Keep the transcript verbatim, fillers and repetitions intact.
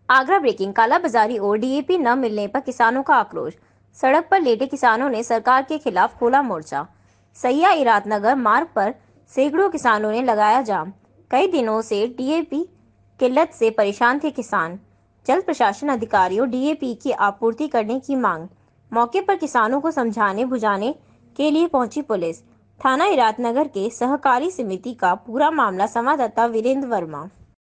Agra breaking. कालाबाजारी और DAP न मिलने पर किसानों का आक्रोश। सड़क पर लेटे किसानों ने सरकार के खिलाफ खोला मोर्चा। सैया इरादनगर मार्ग पर सैकड़ों किसानों ने लगाया जाम। कई दिनों से डीएपी किल्लत से परेशान थे किसान। जल प्रशासन अधिकारियों डीएपी की आपूर्ति करने की मांग। मौके पर किसानों को समझाने बुझाने के लिए पहुंची पुलिस। थाना इरादनगर के सहकारी समिति का पूरा मामला। संवाददाता वीरेंद्र वर्मा।